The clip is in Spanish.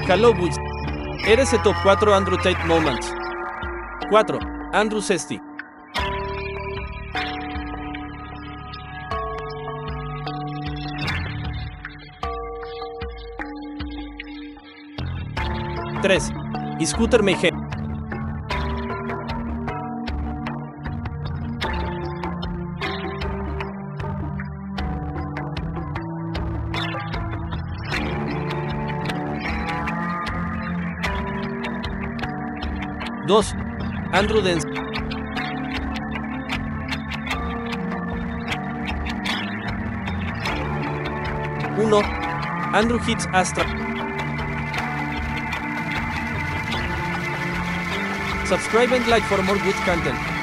Hello Boys. Eres el top 4 Andrew Tate Moments. 4. Andrew Sesti. 3. Scooter Mayhem. 2. Andrew Dance. 1. Andrew Hits Astra. Subscribe and like for more good content.